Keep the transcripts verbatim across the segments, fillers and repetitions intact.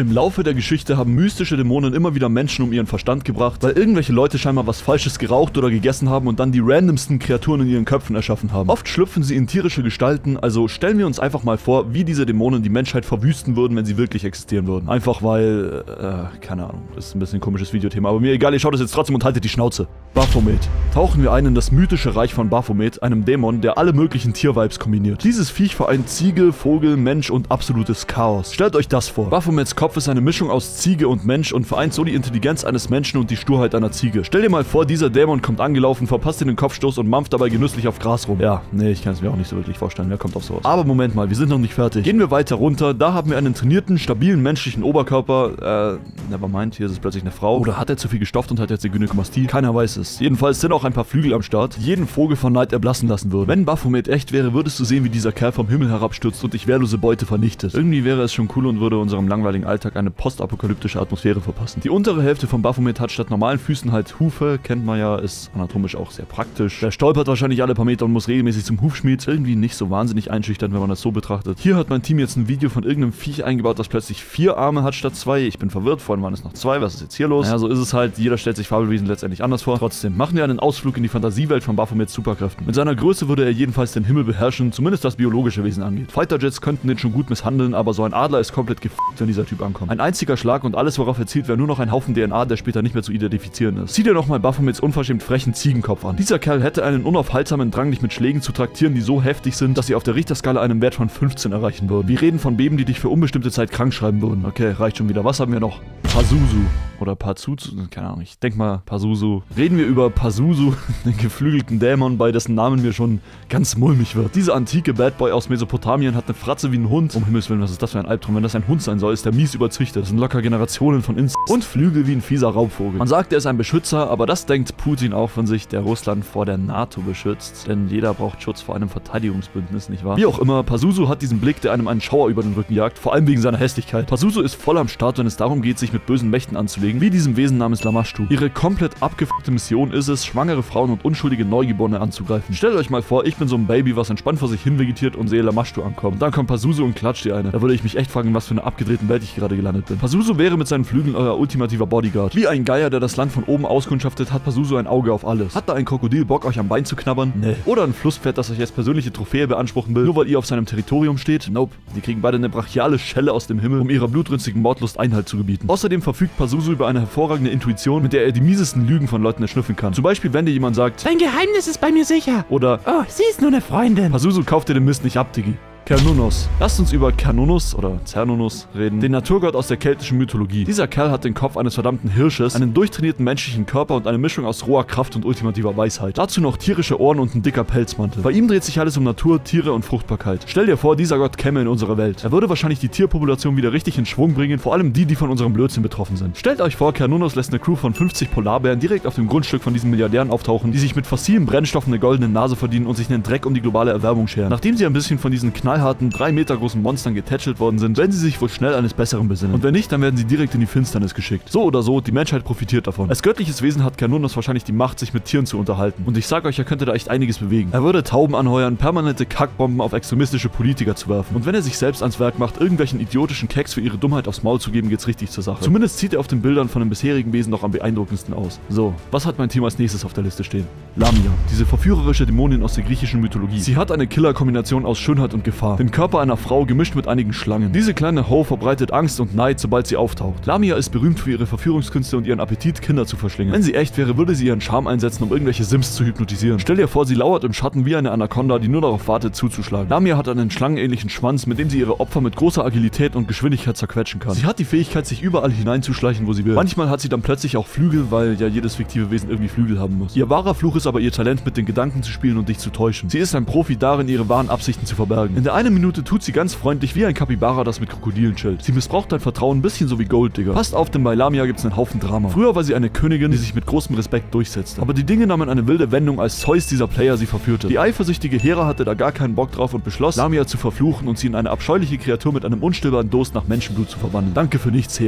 Im Laufe der Geschichte haben mystische Dämonen immer wieder Menschen um ihren Verstand gebracht, weil irgendwelche Leute scheinbar was Falsches geraucht oder gegessen haben und dann die randomsten Kreaturen in ihren Köpfen erschaffen haben. Oft schlüpfen sie in tierische Gestalten, also stellen wir uns einfach mal vor, wie diese Dämonen die Menschheit verwüsten würden, wenn sie wirklich existieren würden. Einfach weil, äh, keine Ahnung, das ist ein bisschen ein komisches Videothema, aber mir egal, ihr schaut es jetzt trotzdem und haltet die Schnauze. Baphomet. Tauchen wir ein in das mythische Reich von Baphomet, einem Dämon, der alle möglichen Tiervibes kombiniert. Dieses Viech vereint Ziege, Vogel, Mensch und absolutes Chaos. Stellt euch das vor. Baphomets Kopf ist eine Mischung aus Ziege und Mensch und vereint so die Intelligenz eines Menschen und die Sturheit einer Ziege. Stell dir mal vor, dieser Dämon kommt angelaufen, verpasst dir den Kopfstoß und mampft dabei genüsslich auf Gras rum. Ja, nee, ich kann es mir auch nicht so wirklich vorstellen, wer kommt auf sowas. Aber Moment mal, wir sind noch nicht fertig. Gehen wir weiter runter, da haben wir einen trainierten, stabilen menschlichen Oberkörper, äh, nevermind, hier ist es plötzlich eine Frau. Oder hat er zu viel gestofft und hat jetzt die Gynäkomastie? Keiner weiß es. Jedenfalls sind auch ein paar Flügel am Start, die jeden Vogel von Neid erblassen lassen würden. Wenn Baphomet echt wäre, würdest du sehen, wie dieser Kerl vom Himmel herabstürzt und dich wehrlose Beute vernichtet. Irgendwie wäre es schon cool und würde unserem langweiligen Alltag eine postapokalyptische Atmosphäre verpassen. Die untere Hälfte von Baphomet hat statt normalen Füßen halt Hufe, kennt man ja, ist anatomisch auch sehr praktisch. Der stolpert wahrscheinlich alle paar Meter und muss regelmäßig zum Hufschmied. Irgendwie nicht so wahnsinnig einschüchternd, wenn man das so betrachtet. Hier hat mein Team jetzt ein Video von irgendeinem Viech eingebaut, das plötzlich vier Arme hat statt zwei. Ich bin verwirrt, vorhin waren es noch zwei, was ist jetzt hier los? Naja, so ist es halt, jeder stellt sich Fabelwesen letztendlich anders vor. Trotzdem, machen wir einen Ausflug in die Fantasiewelt von Baphomets Superkräften. Mit seiner Größe würde er jedenfalls den Himmel beherrschen, zumindest was biologische Wesen angeht. Fighterjets könnten den schon gut misshandeln, aber so ein Adler ist komplett gefickt, wenn dieser Typ ankommt. Ein einziger Schlag und alles, worauf er zielt, wäre nur noch ein Haufen D N A, der später nicht mehr zu identifizieren ist. Sieh dir nochmal Baphomets unverschämt frechen Ziegenkopf an. Dieser Kerl hätte einen unaufhaltsamen Drang, dich mit Schlägen zu traktieren, die so heftig sind, dass sie auf der Richterskala einen Wert von fünfzehn erreichen würden. Wir reden von Beben, die dich für unbestimmte Zeit krank schreiben würden. Okay, reicht schon wieder. Was haben wir noch? Pazuzu. Oder Pazuzu, keine Ahnung, ich denk mal Pazuzu. Reden wir über Pazuzu, den geflügelten Dämon, bei dessen Namen mir schon ganz mulmig wird. Dieser antike Bad Boy aus Mesopotamien hat eine Fratze wie ein Hund. Um Himmels Willen, was ist das für ein Albtraum? Wenn das ein Hund sein soll, ist der mies überzüchtet. Das sind locker Generationen von Inst und Flügel wie ein fieser Raubvogel. Man sagt, er ist ein Beschützer, aber das denkt Putin auch von sich, der Russland vor der NATO beschützt. Denn jeder braucht Schutz vor einem Verteidigungsbündnis, nicht wahr? Wie auch immer, Pazuzu hat diesen Blick, der einem einen Schauer über den Rücken jagt, vor allem wegen seiner Hässlichkeit. Pazuzu ist voll am Start, wenn es darum geht, sich mit bösen Mächten anzulegen, wie diesem Wesen namens Lamashtu. Ihre komplett abgefuckte Mission ist es, schwangere Frauen und unschuldige Neugeborene anzugreifen. Stellt euch mal vor, ich bin so ein Baby, was entspannt vor sich hin vegetiert und sehe Lamashtu ankommen. Und dann kommt Pazuzu und klatscht ihr eine. Da würde ich mich echt fragen, was für eine abgedrehte Welt ich gerade gelandet bin. Pazuzu wäre mit seinen Flügeln euer ultimativer Bodyguard. Wie ein Geier, der das Land von oben auskundschaftet, hat Pazuzu ein Auge auf alles. Hat da ein Krokodil Bock, euch am Bein zu knabbern? Nee. Oder ein Flusspferd, das euch als persönliche Trophäe beanspruchen will, nur weil ihr auf seinem Territorium steht? Nope. Die kriegen beide eine brachiale Schelle aus dem Himmel, um ihrer blutrünstigen Mordlust Einhalt zu gebieten. Außerdem verfügt Pazuzu über eine hervorragende Intuition, mit der er die miesesten Lügen von Leuten erschnüffeln kann. Zum Beispiel, wenn dir jemand sagt, dein Geheimnis ist bei mir sicher. Oder, oh, sie ist nur eine Freundin. Pazuzu kauft dir den Mist nicht ab, Diggi. Cernunnos. Lasst uns über Cernunnos oder Cernunnos reden, den Naturgott aus der keltischen Mythologie. Dieser Kerl hat den Kopf eines verdammten Hirsches, einen durchtrainierten menschlichen Körper und eine Mischung aus roher Kraft und ultimativer Weisheit. Dazu noch tierische Ohren und ein dicker Pelzmantel. Bei ihm dreht sich alles um Natur, Tiere und Fruchtbarkeit. Stell dir vor, dieser Gott käme in unsere Welt. Er würde wahrscheinlich die Tierpopulation wieder richtig in Schwung bringen, vor allem die, die von unserem Blödsinn betroffen sind. Stellt euch vor, Cernunnos lässt eine Crew von fünfzig Polarbären direkt auf dem Grundstück von diesen Milliardären auftauchen, die sich mit fossilen Brennstoffen eine goldene Nase verdienen und sich einen Dreck um die globale Erwärmung scheren. Nachdem sie ein bisschen von diesen knallharten, drei Meter großen Monstern getätschelt worden sind, werden sie sich wohl schnell eines Besseren besinnen. Und wenn nicht, dann werden sie direkt in die Finsternis geschickt. So oder so, die Menschheit profitiert davon. Als göttliches Wesen hat Cernunnos wahrscheinlich die Macht, sich mit Tieren zu unterhalten. Und ich sag euch, er könnte da echt einiges bewegen. Er würde Tauben anheuern, permanente Kackbomben auf extremistische Politiker zu werfen. Und wenn er sich selbst ans Werk macht, irgendwelchen idiotischen Keks für ihre Dummheit aufs Maul zu geben, geht's richtig zur Sache. Zumindest sieht er auf den Bildern von den bisherigen Wesen noch am beeindruckendsten aus. So, was hat mein Team als nächstes auf der Liste stehen? Lamia, diese verführerische Dämonin aus der griechischen Mythologie. Sie hat eine Killer-Kombination aus Schönheit und Gefahr. Den Körper einer Frau gemischt mit einigen Schlangen. Diese kleine Ho verbreitet Angst und Neid, sobald sie auftaucht. Lamia ist berühmt für ihre Verführungskünste und ihren Appetit, Kinder zu verschlingen. Wenn sie echt wäre, würde sie ihren Charme einsetzen, um irgendwelche Sims zu hypnotisieren. Stell dir vor, sie lauert im Schatten wie eine Anaconda, die nur darauf wartet, zuzuschlagen. Lamia hat einen schlangenähnlichen Schwanz, mit dem sie ihre Opfer mit großer Agilität und Geschwindigkeit zerquetschen kann. Sie hat die Fähigkeit, sich überall hineinzuschleichen, wo sie will. Manchmal hat sie dann plötzlich auch Flügel, weil ja jedes fiktive Wesen irgendwie Flügel haben muss. Ihr wahrer Fluch ist aber ihr Talent, mit den Gedanken zu spielen und dich zu täuschen. Sie ist ein Profi darin, ihre wahren Absichten zu verbergen. In der einen Minute tut sie ganz freundlich wie ein Kapibara, das mit Krokodilen chillt. Sie missbraucht dein Vertrauen ein bisschen so wie Gold, Digga. Passt auf, denn bei Lamia gibt's einen Haufen Drama. Früher war sie eine Königin, die sich mit großem Respekt durchsetzte. Aber die Dinge nahmen eine wilde Wendung, als Zeus dieser Player sie verführte. Die eifersüchtige Hera hatte da gar keinen Bock drauf und beschloss, Lamia zu verfluchen und sie in eine abscheuliche Kreatur mit einem unstillbaren Durst nach Menschenblut zu verwandeln. Danke für nichts, Hera.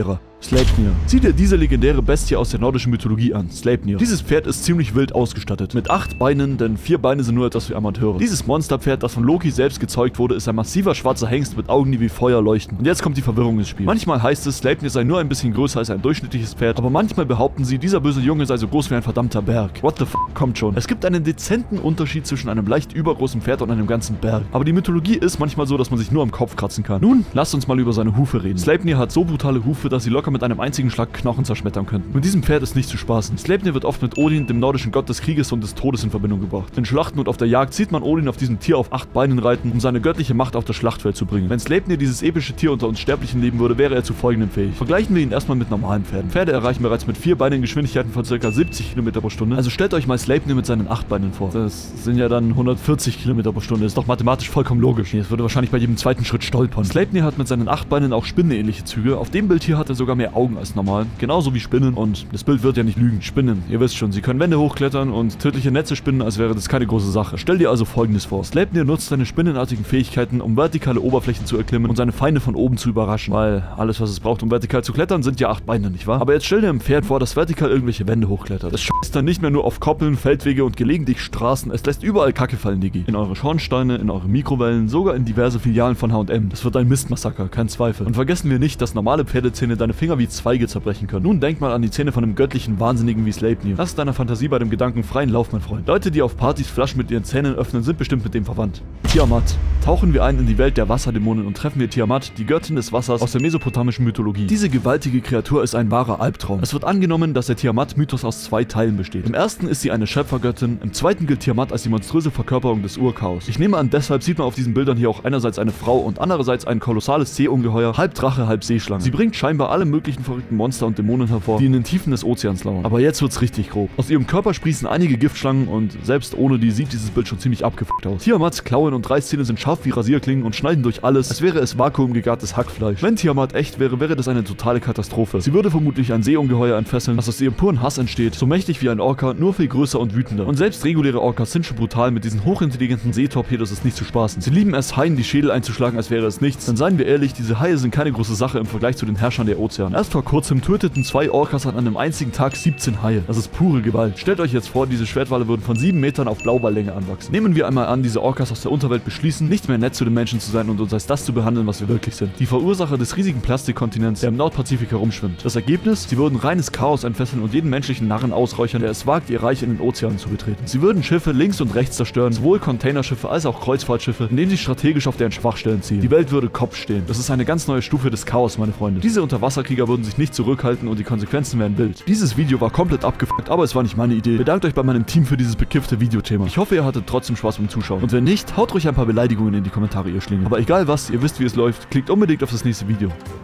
Sleipnir. Sieh dir diese legendäre Bestie aus der nordischen Mythologie an, Sleipnir. Dieses Pferd ist ziemlich wild ausgestattet. Mit acht Beinen, denn vier Beine sind nur etwas für Amateure. Dieses Monsterpferd, das von Loki selbst gezeugt wurde, ist ein massiver schwarzer Hengst mit Augen, die wie Feuer leuchten. Und jetzt kommt die Verwirrung ins Spiel. Manchmal heißt es, Sleipnir sei nur ein bisschen größer als ein durchschnittliches Pferd, aber manchmal behaupten sie, dieser böse Junge sei so groß wie ein verdammter Berg. What the f***, kommt schon. Es gibt einen dezenten Unterschied zwischen einem leicht übergroßen Pferd und einem ganzen Berg. Aber die Mythologie ist manchmal so, dass man sich nur am Kopf kratzen kann. Nun, lasst uns mal über seine Hufe reden. Sleipnir hat so brutale Hufe, dass sie locker mit einem einzigen Schlag Knochen zerschmettern könnten. Mit diesem Pferd ist nicht zu spaßen. Sleipnir wird oft mit Odin, dem nordischen Gott des Krieges und des Todes, in Verbindung gebracht. In Schlachten und auf der Jagd sieht man Odin auf diesem Tier auf acht Beinen reiten, um seine göttliche Macht auf das Schlachtfeld zu bringen. Wenn Sleipnir dieses epische Tier unter uns Sterblichen leben würde, wäre er zu folgendem fähig. Vergleichen wir ihn erstmal mit normalen Pferden. Pferde erreichen bereits mit vier Beinen Geschwindigkeiten von ca. siebzig Kilometer pro Stunde. Also stellt euch mal Sleipnir mit seinen acht Beinen vor. Das sind ja dann hundertvierzig Kilometer pro Stunde. Ist doch mathematisch vollkommen logisch. Jetzt würde wahrscheinlich bei jedem zweiten Schritt stolpern. Sleipnir hat mit seinen acht Beinen auch spinnenähnliche Züge. Auf dem Bild hier hat er sogar mehr Augen als normal. Genauso wie Spinnen. Und das Bild wird ja nicht lügen. Spinnen, ihr wisst schon, sie können Wände hochklettern und tödliche Netze spinnen, als wäre das keine große Sache. Stell dir also folgendes vor. Sleipnir nutzt seine spinnenartigen Fähigkeiten, um vertikale Oberflächen zu erklimmen und seine Feinde von oben zu überraschen. Weil alles, was es braucht, um vertikal zu klettern, sind ja acht Beine, nicht wahr? Aber jetzt stell dir ein Pferd vor, das vertikal irgendwelche Wände hochklettert. Das scheißt dann nicht mehr nur auf Koppeln, Feldwege und gelegentlich Straßen. Es lässt überall Kacke fallen, Digi. In eure Schornsteine, in eure Mikrowellen, sogar in diverse Filialen von H und M. Das wird ein Mistmassaker, kein Zweifel. Und vergessen wir nicht, dass normale Pferdezähne deine Finger wie Zweige zerbrechen können. Nun denk mal an die Zähne von einem göttlichen Wahnsinnigen wie Sleipnir. Lass deiner Fantasie bei dem Gedanken freien Lauf, mein Freund. Leute, die auf Partys Flaschen mit ihren Zähnen öffnen, sind bestimmt mit dem verwandt. Tiamat. Tauchen wir ein in die Welt der Wasserdämonen und treffen wir Tiamat, die Göttin des Wassers aus der mesopotamischen Mythologie. Diese gewaltige Kreatur ist ein wahrer Albtraum. Es wird angenommen, dass der Tiamat-Mythos aus zwei Teilen besteht. Im ersten ist sie eine Schöpfergöttin, im zweiten gilt Tiamat als die monströse Verkörperung des Urchaos. Ich nehme an, deshalb sieht man auf diesen Bildern hier auch einerseits eine Frau und andererseits ein kolossales Seeungeheuer, halb Drache, halb Seeschlange. Sie bringt scheinbar alle möglichen verrückten Monster und Dämonen hervor, die in den Tiefen des Ozeans lauern. Aber jetzt wird's richtig grob. Aus ihrem Körper sprießen einige Giftschlangen und selbst ohne die sieht dieses Bild schon ziemlich abgefuckt aus. Tiamats Klauen und Reißzähne sind scharf wie Rasierklingen und schneiden durch alles, als wäre es vakuumgegartes Hackfleisch. Wenn Tiamat echt wäre, wäre das eine totale Katastrophe. Sie würde vermutlich ein Seeungeheuer entfesseln, das aus ihrem puren Hass entsteht, so mächtig wie ein Orca, nur viel größer und wütender. Und selbst reguläre Orcas sind schon brutal, mit diesen hochintelligenten Seetorpedos ist nicht zu spaßen. Sie lieben es, Haien die Schädel einzuschlagen, als wäre es nichts. Dann seien wir ehrlich, diese Haie sind keine große Sache im Vergleich zu den Herrschern der Ozeane. Erst vor kurzem töteten zwei Orcas an einem einzigen Tag siebzehn Haie. Das ist pure Gewalt. Stellt euch jetzt vor, diese Schwertwale würden von sieben Metern auf Blauballlänge anwachsen. Nehmen wir einmal an, diese Orcas aus der Unterwelt beschließen, nicht mehr nett zu den Menschen zu sein und uns als das zu behandeln, was wir wirklich sind. Die Verursacher des riesigen Plastikkontinents, der im Nordpazifik herumschwimmt. Das Ergebnis? Sie würden reines Chaos entfesseln und jeden menschlichen Narren ausräuchern, der es wagt, ihr Reich in den Ozeanen zu betreten. Sie würden Schiffe links und rechts zerstören, sowohl Containerschiffe als auch Kreuzfahrtschiffe, indem sie strategisch auf deren Schwachstellen ziehen. Die Welt würde Kopf stehen. Das ist eine ganz neue Stufe des Chaos, meine Freunde. Diese Unterwasserkrieger würden sich nicht zurückhalten und die Konsequenzen wären wild. Dieses Video war komplett abgefuckt, aber es war nicht meine Idee. Bedankt euch bei meinem Team für dieses bekiffte Videothema. Ich hoffe, ihr hattet trotzdem Spaß beim Zuschauen. Und wenn nicht, haut ruhig ein paar Beleidigungen in die Kommentare, ihr Schlingel. Aber egal was, ihr wisst, wie es läuft. Klickt unbedingt auf das nächste Video.